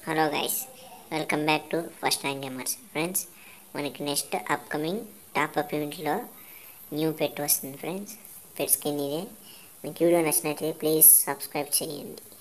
Hello guys, welcome back to first rank gamers. Friends, మనకి next upcoming top up ఈవెంట్లో new pet వస్తుంది friends. పెట్ skin ఇదే. మీకు video నచ్చినట్లయితే ప్లీజ్ సబ్స్క్రైబ్ చేయండి.